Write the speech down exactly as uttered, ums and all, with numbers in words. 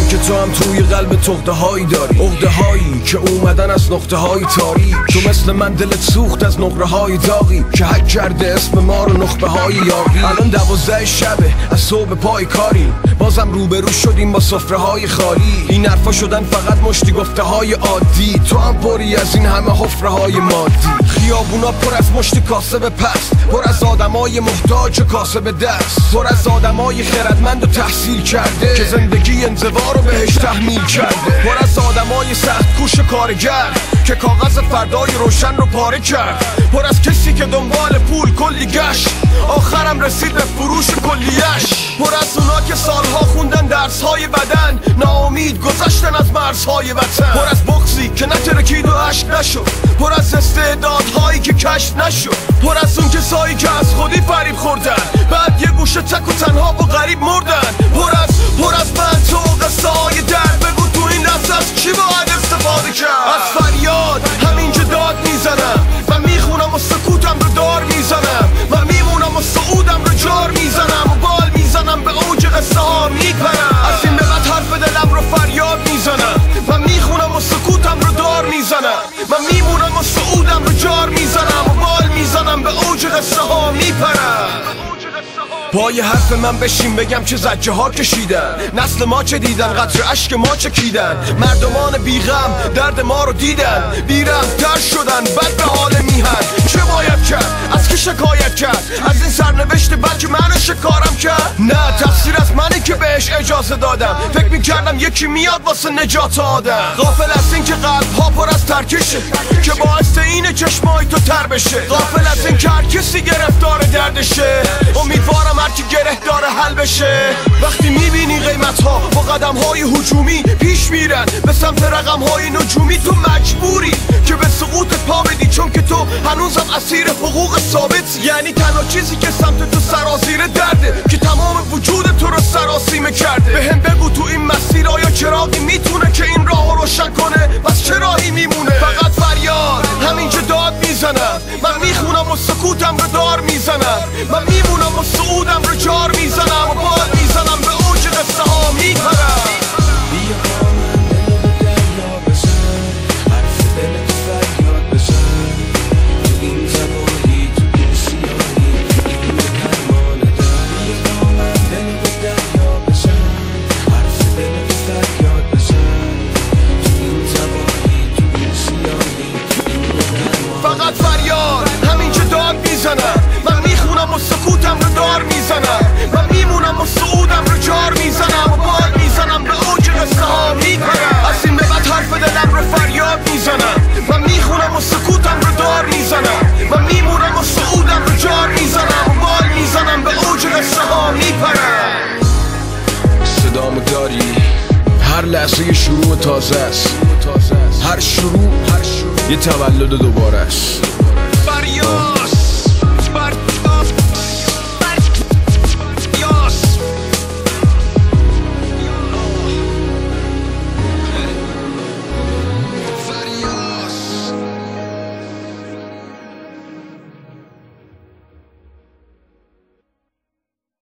میدونم که تو هم توی قلب تخته هایی داری، عقده هایی که اومدن از نقطه های تاریک. تو مثل من دلت سوخت از نقره های داغی که حک کرده اسم ما رو نخبه های یاقی. الان دوازده شبه از صبح پای کاریم، بازم روبرو شدیم با سفره های خالی. این حرفا شدن فقط مشتی گفته های عادی، تو هم پری از این همه حفره های مادی. خیابونا پر از مشت کاسب پست، پر از آدمای محتاج کاسب دست، پر از آدمای خردمند و تحصیل کرده که زندگی انزوا رو بهش تحمیل کرده، پر از آدمای سخت کوش کارگر که کاغذ فردای روشن رو پاره کرد، پر از کسی که دنبال پول کلی گشت آخرم رسید به فروش کلیش، پر از اونا که سالها خوندن درسهای بدن ناامید گذشتن از مرزهای وطن، پر از بغضی که نترکید و عشق نشد، پر از استعدادهایی که کشف نشد، پر از اون کسایی که از خودی فریب خوردن بعد یه گوشه تک و تنها و غریب مردن، پر از پر از من تو قصه های درد. بگو تو این دست از چی باید استفاده کرد؟ از فریاد همینجا داد میزنم، من میخونم و سکوتم رو دار میزنم، من میمونم و سعودم رو جار میزنم و بال میزنم به اوج قصه ها میپرم. از این به بعد حرف دلم رو فریاد میزنم، من میخونم و سکوتم رو دار میزنم، من میمونم و سعودم رو جار میزنم و بال میزنم به اوج قصه ها میپرم. پای حرف من بشین بگم چه زجه ها کشیدن، نسل ما چه دیدن، قطر اشک ما چکیدن، مردمان بیغم درد ما رو دیدن، بی‌رحم‌تر شدن بد به حال میهن. چه باید کرد؟ از کی شکایت کرد؟ از این سرنوشت بلکه من شکارم کرد؟ نه، تقصیر از منه که بهش اجازه دادم، فکر میکردم یکی میاد واسه نجات آدم. غافل از این که قلب ها پر از ترکشه که باعث اینه چشمای تو تر بشه، غافل از این که هر کسی گرفتار دردشه، امیدوارم هر کی گره داره حل بشه. وقتی میبینی قیمت ها با قدم های هجومی پیش میرن به سمت رقم های نجومی، تو مجبوری که به سقوط پا بدی چون که تو هنوزم اسیر حقوق ثابت. یعنی تنها چیزی که سمت تو سرازیر درده که تمام وجود تو رو سراسیمه کرده. به هم بگو تو این مسیر آیا چراغی میتونه که این راه رو روشن کنه؟ پس چه راهی میمونه؟ فقط فریاد همینجا داد میزنم، من میخونم و سکوتم رو دار میزنم، من میمونم و سعودم رو جار میزنم و بال میزنم به اوج قصه ها میپرم. فقط فریاد همینجا داد میزنم، من میخونم و سکوتم رو دار میزنم، من میمونم و سعودم رو جار میزنم و بال میزنم به اوج قصه ها میپرم. از این به بعد حرف دلم رو فریاد میزنم، من میخونم و سکوتم رو دار میزنم، من میمونم و سعودم رو جار میزنم و بال میزنم به اوج قصه ها میپرم. صدامو داری؟ هر لحظه شروع تازه است، هر شروع یه تولد دوباره است. فریاد